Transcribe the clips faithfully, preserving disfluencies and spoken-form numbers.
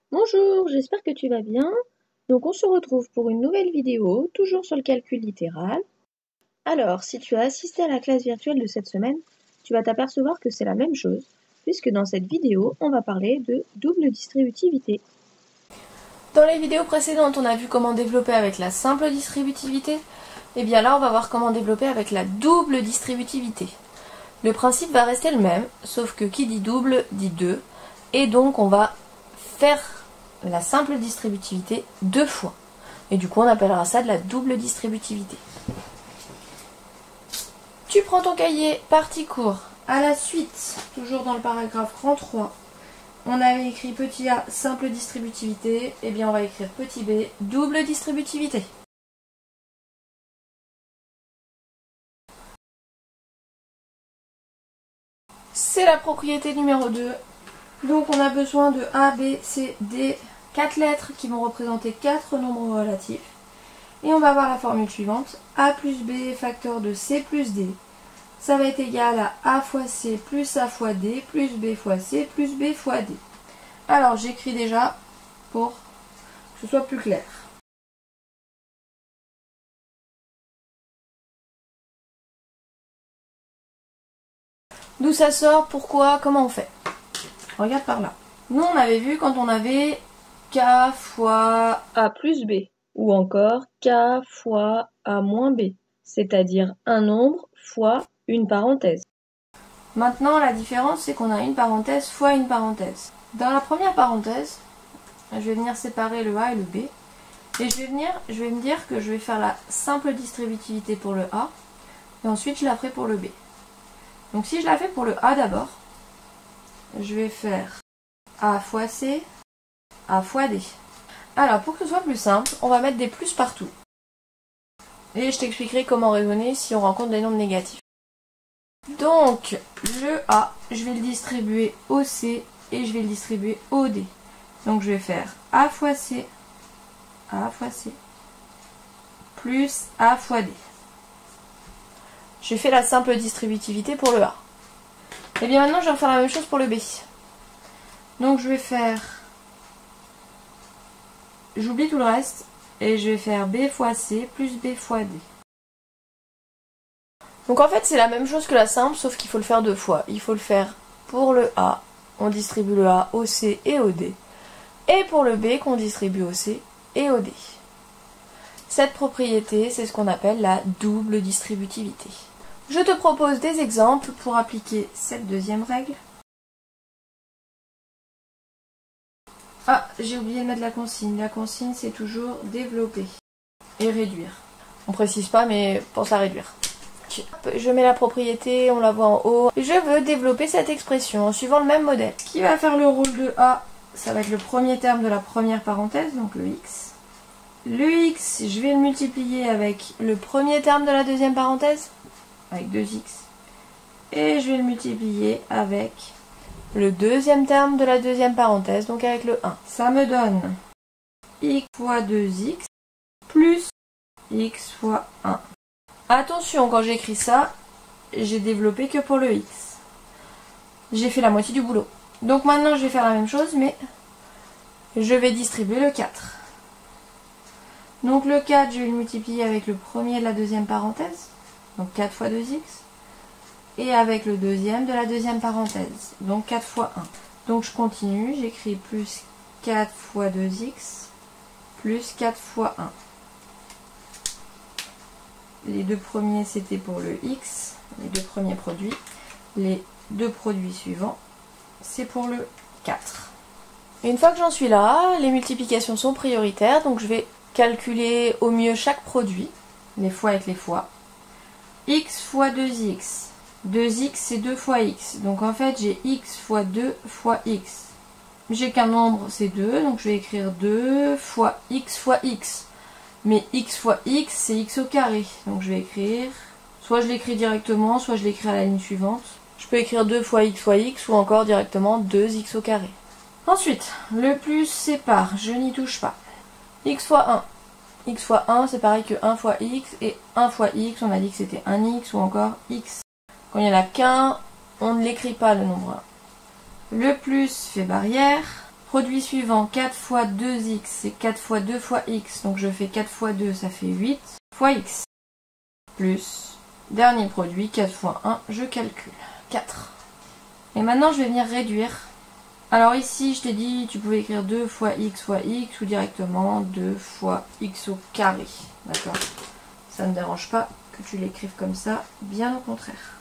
Bonjour, j'espère que tu vas bien. Donc on se retrouve pour une nouvelle vidéo, toujours sur le calcul littéral. Alors, si tu as assisté à la classe virtuelle de cette semaine, tu vas t'apercevoir que c'est la même chose, puisque dans cette vidéo, on va parler de double distributivité. Dans les vidéos précédentes, on a vu comment développer avec la simple distributivité. Et bien là, on va voir comment développer avec la double distributivité. Le principe va rester le même, sauf que qui dit double dit deux. Et donc, on va faire la simple distributivité deux fois. Et du coup, on appellera ça de la double distributivité. Tu prends ton cahier, partie court. À la suite, toujours dans le paragraphe rang trois, on avait écrit petit a, simple distributivité. Et bien, on va écrire petit b, double distributivité. C'est la propriété numéro deux. Donc on a besoin de A, B, C, D, quatre lettres qui vont représenter quatre nombres relatifs. Et on va avoir la formule suivante. A plus B facteur de C plus D. Ça va être égal à A fois C plus A fois D plus B fois C plus B fois D. Alors j'écris déjà pour que ce soit plus clair. D'où ça sort, pourquoi, comment on fait? Regarde par là. Nous, on avait vu quand on avait K fois A plus B, ou encore K fois A moins B, c'est-à-dire un nombre fois une parenthèse. Maintenant, la différence, c'est qu'on a une parenthèse fois une parenthèse. Dans la première parenthèse, je vais venir séparer le A et le B. Et je vais, venir, je vais me dire que je vais faire la simple distributivité pour le A. Et ensuite, je la ferai pour le B. Donc si je la fais pour le A d'abord, je vais faire A fois C, A fois D. Alors, pour que ce soit plus simple, on va mettre des plus partout. Et je t'expliquerai comment raisonner si on rencontre des nombres négatifs. Donc, le A, je vais le distribuer au C et je vais le distribuer au D. Donc, je vais faire A fois C, A fois C, plus A fois D. J'ai fait la simple distributivité pour le A. Et bien maintenant, je vais refaire la même chose pour le B. Donc, je vais faire... J'oublie tout le reste. Et je vais faire B fois C plus B fois D. Donc en fait, c'est la même chose que la simple, sauf qu'il faut le faire deux fois. Il faut le faire pour le A, on distribue le A au C et au D. Et pour le B, qu'on distribue au C et au D. Cette propriété, c'est ce qu'on appelle la double distributivité. Je te propose des exemples pour appliquer cette deuxième règle. Ah, j'ai oublié de mettre la consigne. La consigne, c'est toujours développer et réduire. On précise pas, mais pense à réduire. Je mets la propriété, on la voit en haut. Je veux développer cette expression en suivant le même modèle. Qui va faire le rôle de A? Ça va être le premier terme de la première parenthèse, donc le X. Le X, je vais le multiplier avec le premier terme de la deuxième parenthèse, avec deux X. Et je vais le multiplier avec le deuxième terme de la deuxième parenthèse, donc avec le un. Ça me donne X fois deux X plus X fois un. Attention, quand j'écris ça, j'ai développé que pour le X. J'ai fait la moitié du boulot. Donc maintenant, je vais faire la même chose, mais je vais distribuer le quatre. Donc le quatre, je vais le multiplier avec le premier de la deuxième parenthèse, donc quatre fois deux X, et avec le deuxième de la deuxième parenthèse, donc quatre fois un. Donc je continue, j'écris plus quatre fois deux X, plus quatre fois un. Les deux premiers, c'était pour le X, les deux premiers produits. Les deux produits suivants, c'est pour le quatre. Et une fois que j'en suis là, les multiplications sont prioritaires, donc je vais calculer au mieux chaque produit, les fois avec les fois. X fois deux X. deux X, c'est deux fois X. Donc en fait, j'ai X fois deux fois X. J'ai qu'un nombre, c'est deux, donc je vais écrire deux fois X fois X. Mais X fois X, c'est X au carré. Donc je vais écrire, soit je l'écris directement, soit je l'écris à la ligne suivante. Je peux écrire deux fois X fois X, ou encore directement deux X au carré. Ensuite, le plus sépare, je n'y touche pas. X fois un. X fois un, c'est pareil que un fois X, et un fois X, on a dit que c'était un X, ou encore X. Quand il n'y en a qu'un, on ne l'écrit pas le nombre un. Le plus fait barrière. Produit suivant, quatre fois deux x, c'est quatre fois deux fois x. Donc je fais quatre fois deux, ça fait huit fois x. Plus, dernier produit, quatre fois un, je calcule. quatre. Et maintenant, je vais venir réduire. Alors ici, je t'ai dit, tu pouvais écrire deux fois x fois x ou directement deux fois x au carré. D'accord? Ça ne dérange pas que tu l'écrives comme ça, bien au contraire.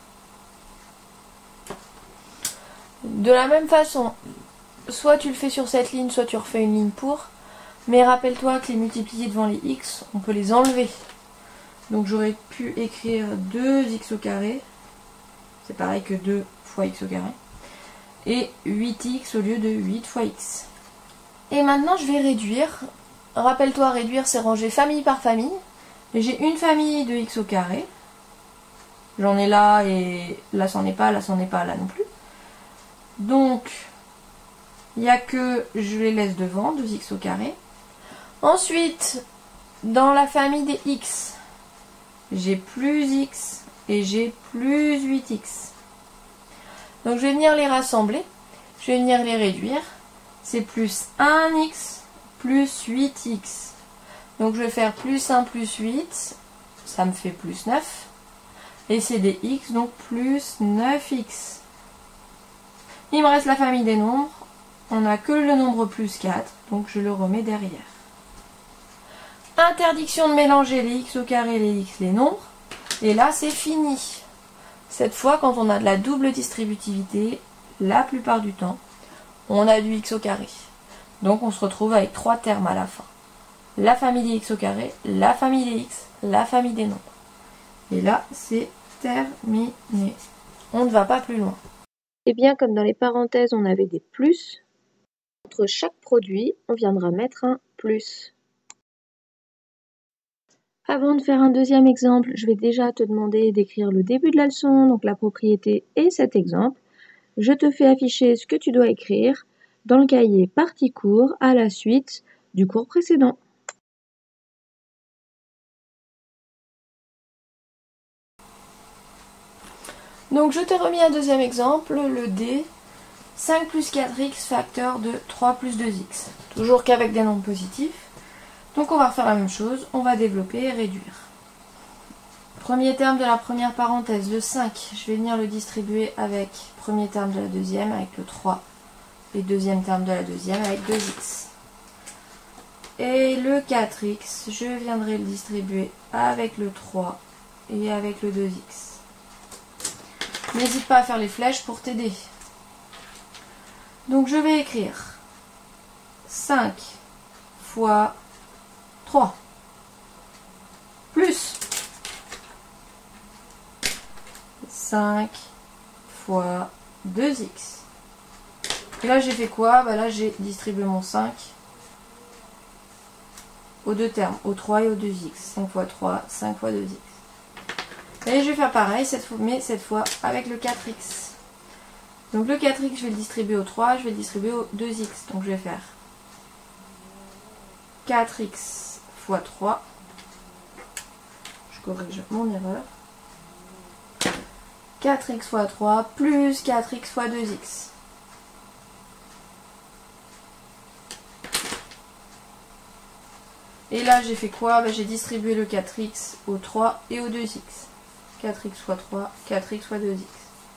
De la même façon, soit tu le fais sur cette ligne, soit tu refais une ligne pour. Mais rappelle-toi que les multipliés devant les x, on peut les enlever. Donc j'aurais pu écrire deux x au carré. C'est pareil que deux fois x au carré. Et huit x au lieu de huit fois x. Et maintenant je vais réduire. Rappelle-toi, réduire c'est ranger famille par famille. J'ai une famille de x au carré. J'en ai là et là c'en est pas, là c'en est pas, là non plus. Donc, il n'y a que je les laisse devant, deux x au carré. Ensuite, dans la famille des x, j'ai plus x et j'ai plus huit x. Donc je vais venir les rassembler, je vais venir les réduire. C'est plus un x plus huit x. Donc je vais faire plus un plus huit, ça me fait plus neuf. Et c'est des x, donc plus neuf x. Il me reste la famille des nombres. On n'a que le nombre plus quatre, donc je le remets derrière. Interdiction de mélanger les x au carré, les x, les nombres. Et là, c'est fini. Cette fois, quand on a de la double distributivité, la plupart du temps, on a du x au carré. Donc on se retrouve avec trois termes à la fin. La famille des x au carré, la famille des x, la famille des nombres. Et là, c'est terminé. On ne va pas plus loin. Et bien comme dans les parenthèses on avait des plus, entre chaque produit on viendra mettre un plus. Avant de faire un deuxième exemple, je vais déjà te demander d'écrire le début de la leçon, donc la propriété et cet exemple. Je te fais afficher ce que tu dois écrire dans le cahier partie cours à la suite du cours précédent. Donc je t'ai remis un deuxième exemple, le D, cinq plus quatre x facteur de trois plus deux x. Toujours qu'avec des nombres positifs. Donc on va refaire la même chose, on va développer et réduire. Premier terme de la première parenthèse, le cinq, je vais venir le distribuer avec premier terme de la deuxième, avec le trois. Et deuxième terme de la deuxième, avec deux x. Et le quatre x, je viendrai le distribuer avec le trois et avec le deux x. N'hésite pas à faire les flèches pour t'aider. Donc je vais écrire cinq fois trois plus cinq fois deux x. Et là j'ai fait quoi? Bah là j'ai distribué mon cinq aux deux termes, au trois et au deux x. cinq fois trois, cinq fois deux x. Et je vais faire pareil, cette fois, mais cette fois avec le quatre x. Donc le quatre x, je vais le distribuer au trois, je vais le distribuer au deux x. Donc je vais faire quatre x fois trois. Je corrige mon erreur. quatre x fois trois plus quatre x fois deux x. Et là j'ai fait quoi? Bah, j'ai distribué le quatre x au trois et au deux x. quatre x fois trois, quatre x fois deux x.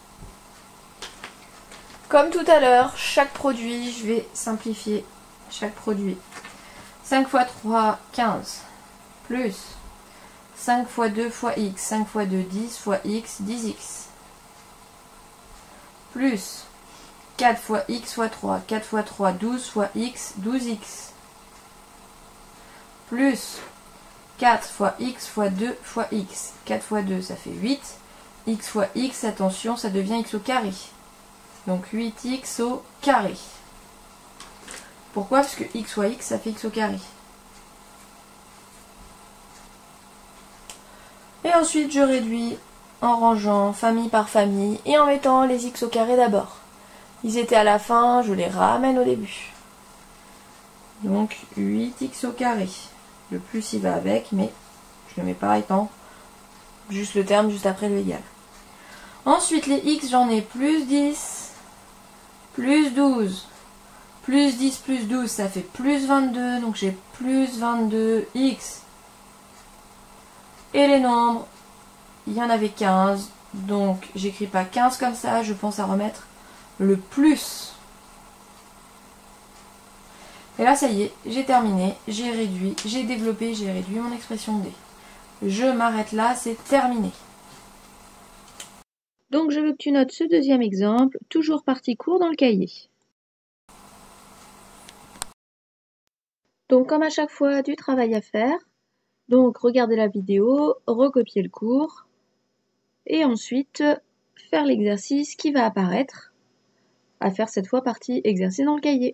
Comme tout à l'heure, chaque produit, je vais simplifier chaque produit. cinq fois trois, quinze. Plus cinq fois deux fois x. cinq fois deux, dix fois x, dix x. Plus quatre fois x fois trois. quatre fois trois, douze fois x, douze x. Plus quatre fois x fois deux fois x. quatre fois deux, ça fait huit. X fois x, attention, ça devient x au carré. Donc huit x au carré. Pourquoi? Parce que x fois x, ça fait x au carré. Et ensuite, je réduis en rangeant famille par famille et en mettant les x au carré d'abord. Ils étaient à la fin, je les ramène au début. Donc huit x au carré. Le plus il va avec, mais je ne le mets pas étant juste le terme juste après le égal. Ensuite, les x, j'en ai plus dix, plus douze, Plus dix plus douze, ça fait plus vingt-deux. Donc j'ai plus vingt-deux x. Et les nombres, il y en avait quinze. Donc j'écris pas quinze comme ça, je pense à remettre le plus. Et là, ça y est, j'ai terminé, j'ai réduit, j'ai développé, j'ai réduit mon expression D. Je m'arrête là, c'est terminé. Donc je veux que tu notes ce deuxième exemple, toujours partie cours dans le cahier. Donc comme à chaque fois, du travail à faire. Donc regardez la vidéo, recopier le cours et ensuite faire l'exercice qui va apparaître, à faire cette fois partie exercice dans le cahier.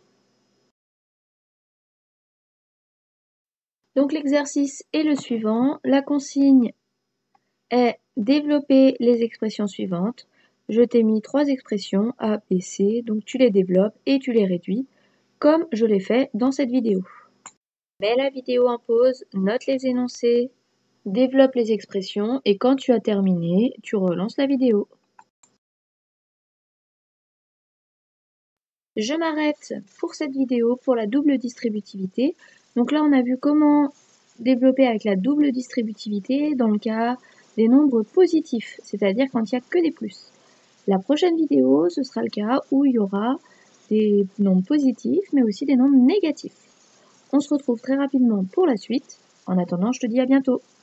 Donc l'exercice est le suivant, la consigne est développer les expressions suivantes. Je t'ai mis trois expressions A, B, C, donc tu les développes et tu les réduis, comme je l'ai fait dans cette vidéo. Mets la vidéo en pause, note les énoncés, développe les expressions et quand tu as terminé, tu relances la vidéo. Je m'arrête pour cette vidéo pour la double distributivité. Donc là, on a vu comment développer avec la double distributivité dans le cas des nombres positifs, c'est-à-dire quand il n'y a que des plus. La prochaine vidéo, ce sera le cas où il y aura des nombres positifs, mais aussi des nombres négatifs. On se retrouve très rapidement pour la suite. En attendant, je te dis à bientôt.